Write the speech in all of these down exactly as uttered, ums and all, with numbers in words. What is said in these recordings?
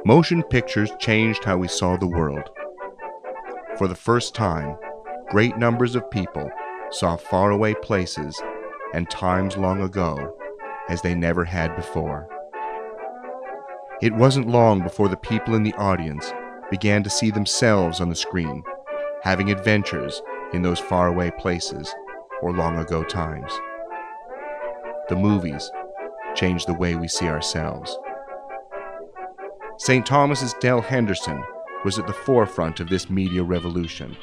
Motion pictures changed how we saw the world. For the first time, great numbers of people saw faraway places and times long ago as they never had before. It wasn't long before the people in the audience began to see themselves on the screen, having adventures in those faraway places or long ago times. The movies changed the way we see ourselves. Saint Thomas's Dell Henderson was at the forefront of this media revolution.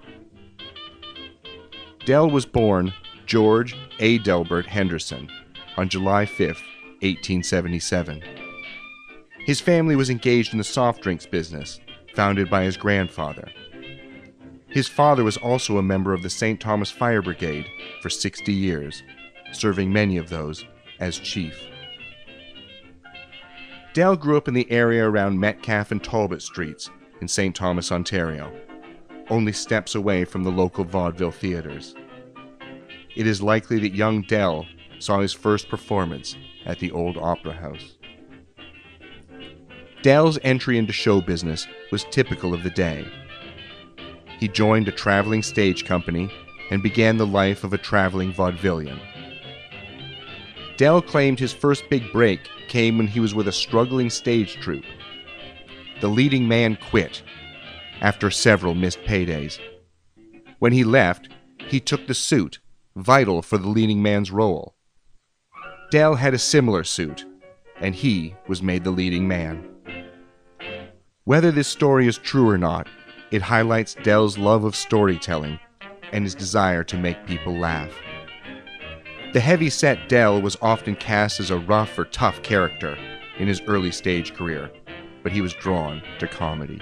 Dell was born George A. Delbert Henderson on July fifth, eighteen seventy-seven. His family was engaged in the soft drinks business, founded by his grandfather. His father was also a member of the Saint Thomas Fire Brigade for sixty years, serving many of those as chief. Dell grew up in the area around Metcalfe and Talbot Streets in Saint Thomas, Ontario, only steps away from the local vaudeville theaters. It is likely that young Dell saw his first performance at the Old Opera House. Dell's entry into show business was typical of the day. He joined a traveling stage company and began the life of a traveling vaudevillian. Dell claimed his first big break came when he was with a struggling stage troupe. The leading man quit after several missed paydays. When he left, he took the suit, vital for the leading man's role. Dell had a similar suit, and he was made the leading man. Whether this story is true or not, it highlights Dell's love of storytelling and his desire to make people laugh. The heavy-set Dell was often cast as a rough or tough character in his early stage career, but he was drawn to comedy.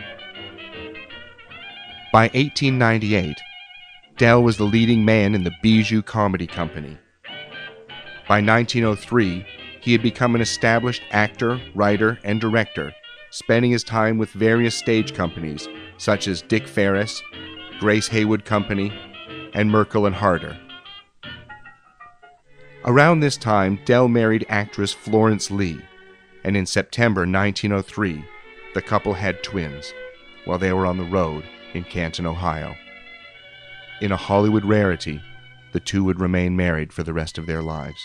By eighteen ninety-eight, Dell was the leading man in the Bijou Comedy Company. By nineteen oh three, he had become an established actor, writer, and director, spending his time with various stage companies such as Dick Ferris, Grace Haywood Company, and Merkel and Harder. Around this time, Dell married actress Florence Lee, and in September nineteen oh three, the couple had twins while they were on the road in Canton, Ohio. In a Hollywood rarity, the two would remain married for the rest of their lives.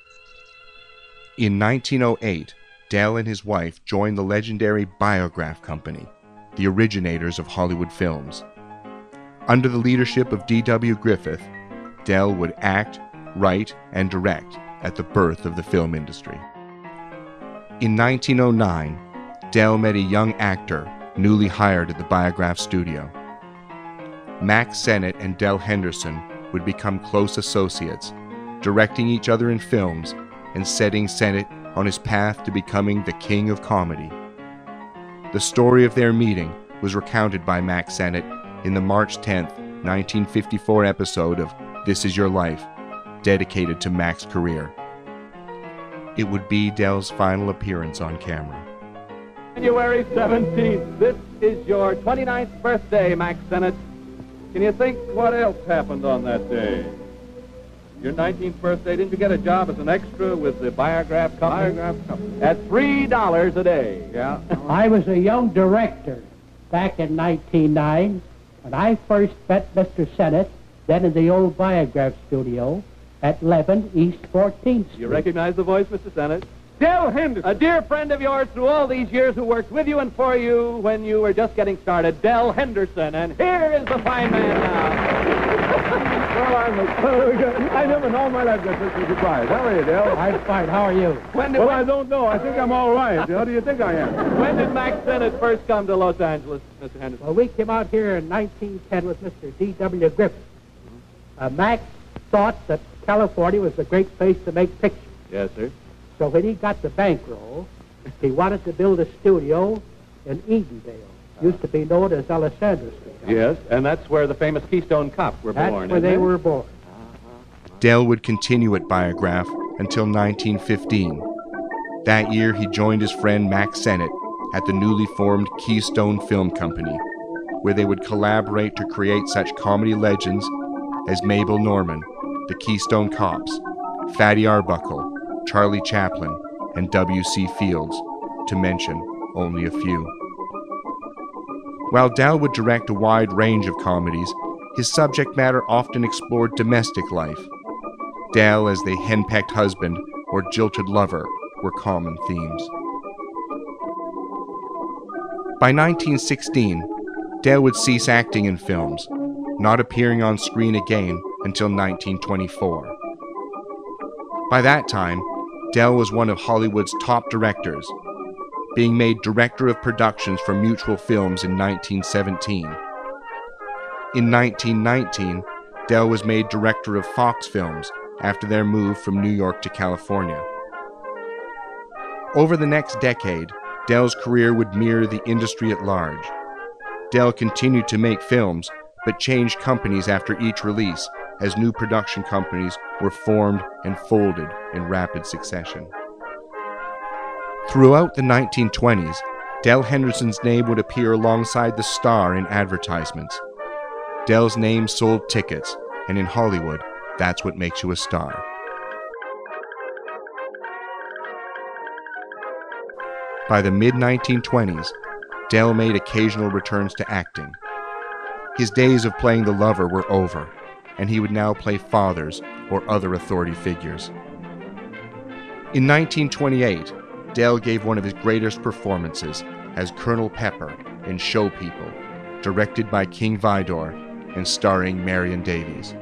In nineteen oh eight, Dell and his wife joined the legendary Biograph Company, the originators of Hollywood films. Under the leadership of D W Griffith, Dell would act, write, and direct at the birth of the film industry. In nineteen oh nine, Dell met a young actor newly hired at the Biograph studio. Mack Sennett and Dell Henderson would become close associates, directing each other in films and setting Sennett on his path to becoming the king of comedy. The story of their meeting was recounted by Mack Sennett in the March tenth, nineteen fifty-four episode of This Is Your Life, dedicated to Mack's career. It would be Dell's final appearance on camera. January seventeenth, this is your twenty-ninth birthday, Mack Sennett. Can you think what else happened on that day? Your nineteenth birthday, didn't you get a job as an extra with the Biograph Company? Biograph Company. At three dollars a day. Yeah. I was a young director back in nineteen oh nine when I first met Mister Sennett, then in the old Biograph studio at eleven East fourteenth Street. You recognize the voice, Mister Sennett? Dell Henderson. A dear friend of yours through all these years who worked with you and for you when you were just getting started, Dell Henderson. And here is the fine man now. Well, I'm a, I never know my life got such a surprise. How are you, Dell? I'm fine. How are you? When did well, when, I don't know. I think I'm all right. How do you think I am? When did Mack Sennett first come to Los Angeles, Mister Henderson? Well, we came out here in nineteen ten with Mister D W Griffith. Uh, Mack thought that California was a great place to make pictures. Yes, sir. So when he got the bankroll, he wanted to build a studio in Edendale. Used to be known as Alessandra Street. Yes, and that's where the famous Keystone Cops were That's born. where they it? were born. Dell would continue at Biograph until nineteen fifteen. That year, he joined his friend Mack Sennett at the newly formed Keystone Film Company, where they would collaborate to create such comedy legends as Mabel Normand, the Keystone Cops, Fatty Arbuckle, Charlie Chaplin, and W C Fields, to mention only a few. While Dell would direct a wide range of comedies, his subject matter often explored domestic life. Dell as the henpecked husband or jilted lover were common themes. By nineteen sixteen, Dell would cease acting in films, not appearing on screen again until nineteen twenty-four. By that time, Dell was one of Hollywood's top directors, being made Director of Productions for Mutual Films in nineteen seventeen. In nineteen nineteen, Dell was made Director of Fox Films after their move from New York to California. Over the next decade, Dell's career would mirror the industry at large. Dell continued to make films, but changed companies after each release as new production companies were formed and folded in rapid succession. Throughout the nineteen twenties, Dell Henderson's name would appear alongside the star in advertisements. Dell's name sold tickets, and in Hollywood, that's what makes you a star. By the mid nineteen twenties, Dell made occasional returns to acting. His days of playing the lover were over, and he would now play fathers or other authority figures. In nineteen twenty-eight, Dell gave one of his greatest performances as Colonel Pepper in Show People, directed by King Vidor and starring Marion Davies.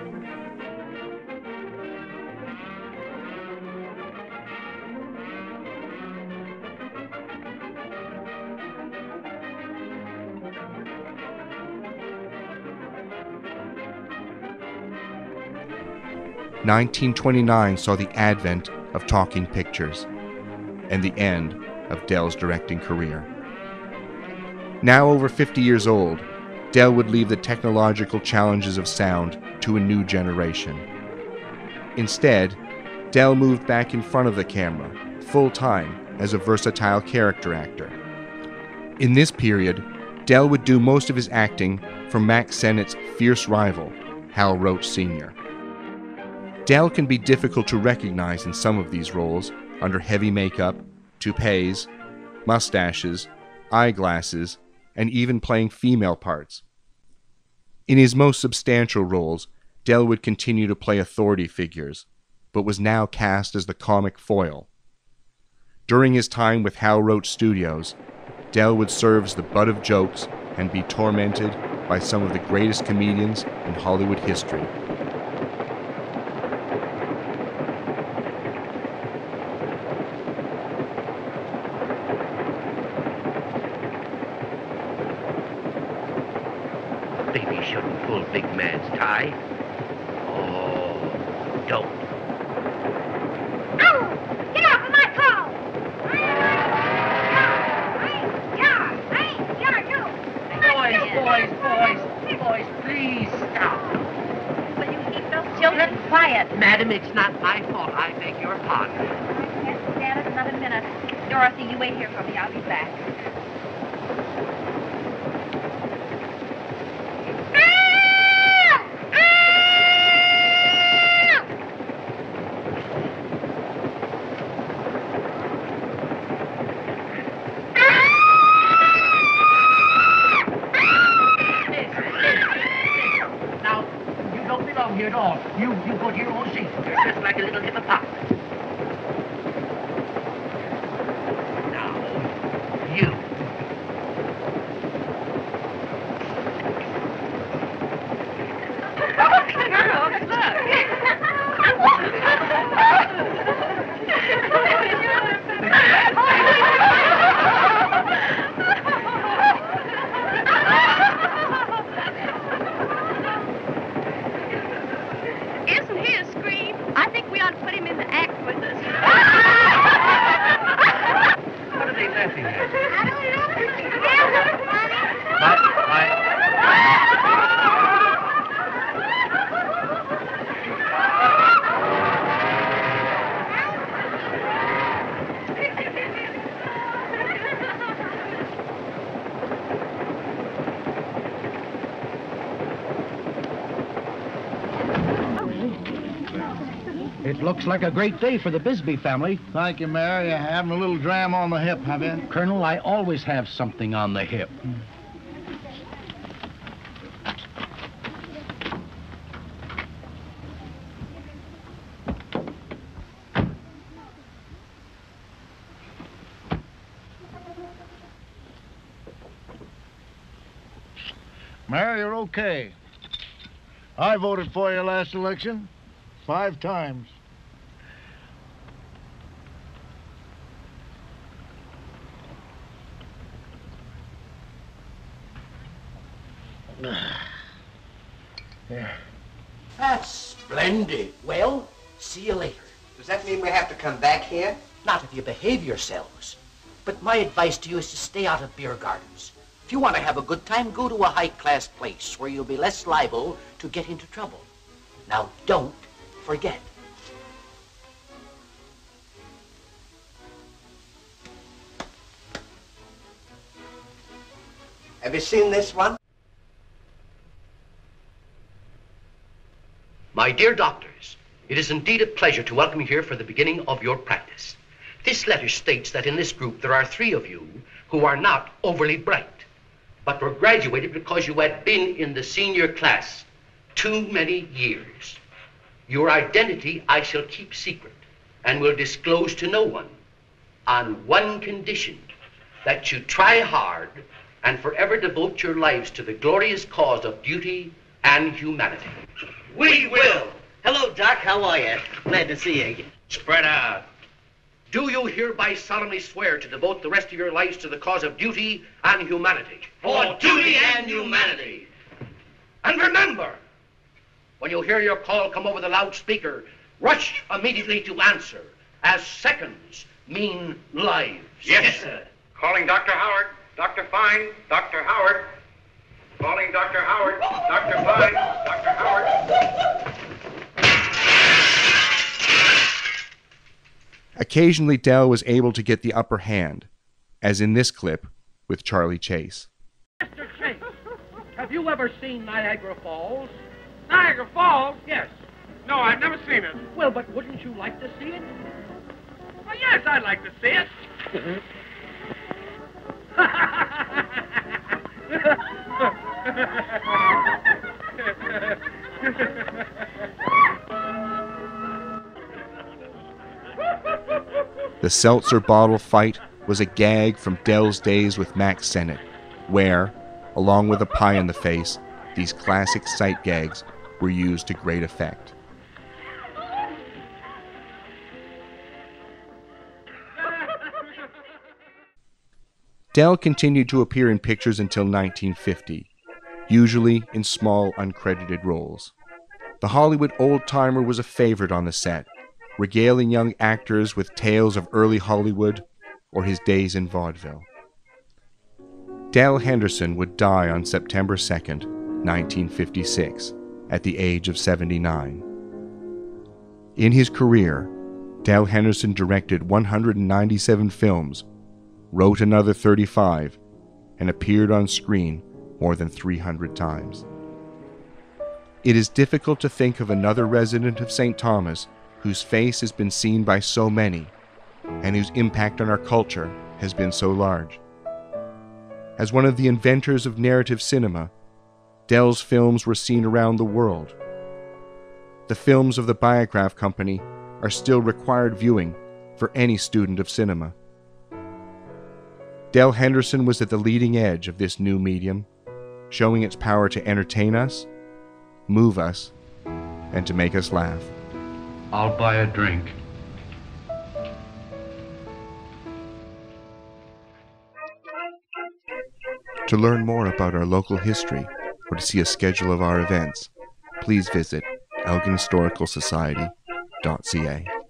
nineteen twenty-nine saw the advent of talking pictures and the end of Dell's directing career. Now over fifty years old, Dell would leave the technological challenges of sound to a new generation. Instead, Dell moved back in front of the camera, full-time as a versatile character actor. In this period, Dell would do most of his acting for Mack Sennett's fierce rival, Hal Roach Senior Dell can be difficult to recognize in some of these roles under heavy makeup, toupees, mustaches, eyeglasses, and even playing female parts. In his most substantial roles, Dell would continue to play authority figures, but was now cast as the comic foil. During his time with Hal Roach Studios, Dell would serve as the butt of jokes and be tormented by some of the greatest comedians in Hollywood history. Maybe you shouldn't pull big man's tie. Oh, don't. Ow! Get off of my call! Boys, boys, boys, boys, please stop. Will you keep those children quiet? Madam, it's not my fault. I beg your pardon. I can't stand it another minute. Dorothy, you wait here for me. I'll be back. Here at all. You, you go to your own seat. You're just like a little hippopotamus. Now, you. Girls, Isn't he a scream? I think we ought to put him in the act It looks like a great day for the Bisbee family. Thank you, Mary. You're having a little dram on the hip, have you? Colonel, I always have something on the hip. Mary, you're okay. I voted for you last election. Five times. There. That's splendid. Well, see you later. Does that mean we have to come back here? Not if you behave yourselves. But my advice to you is to stay out of beer gardens. If you want to have a good time, go to a high-class place where you'll be less liable to get into trouble. Now, don't forget. Have you seen this one? My dear doctors, it is indeed a pleasure to welcome you here for the beginning of your practice. This letter states that in this group there are three of you who are not overly bright, but were graduated because you had been in the senior class too many years. Your identity I shall keep secret and will disclose to no one on one condition, that you try hard and forever devote your lives to the glorious cause of duty and humanity. We will. Hello, Doc. How are you? Glad to see you again. Spread out. Do you hereby solemnly swear to devote the rest of your lives to the cause of duty and humanity? For duty and humanity. And remember, when you hear your call come over the loudspeaker, rush immediately to answer, as seconds mean lives. Yes, sir. Calling Doctor Howard. Doctor Fine. Doctor Howard. Calling Doctor Howard. Doctor Fine. Doctor Howard. Occasionally, Dell was able to get the upper hand, as in this clip with Charlie Chase. Mister Chase, have you ever seen Niagara Falls? Niagara Falls? Yes. No, I've never seen it. Well, but wouldn't you like to see it? Well, yes, I'd like to see it. The seltzer bottle fight was a gag from Dell's days with Max Sennett, where, along with a pie in the face, these classic sight gags were used to great effect. Dell continued to appear in pictures until nineteen fifty, usually in small, uncredited roles. The Hollywood old-timer was a favorite on the set, regaling young actors with tales of early Hollywood or his days in vaudeville. Dell Henderson would die on September second, nineteen fifty-six, at the age of seventy-nine. In his career, Dell Henderson directed one hundred ninety-seven films, wrote another thirty-five, and appeared on screen more than three hundred times. It is difficult to think of another resident of Saint Thomas whose face has been seen by so many, and whose impact on our culture has been so large. As one of the inventors of narrative cinema, Dell's films were seen around the world. The films of the Biograph Company are still required viewing for any student of cinema. Dell Henderson was at the leading edge of this new medium, showing its power to entertain us, move us, and to make us laugh. I'll buy a drink. To learn more about our local history or to see a schedule of our events, please visit elgin historical society dot c a.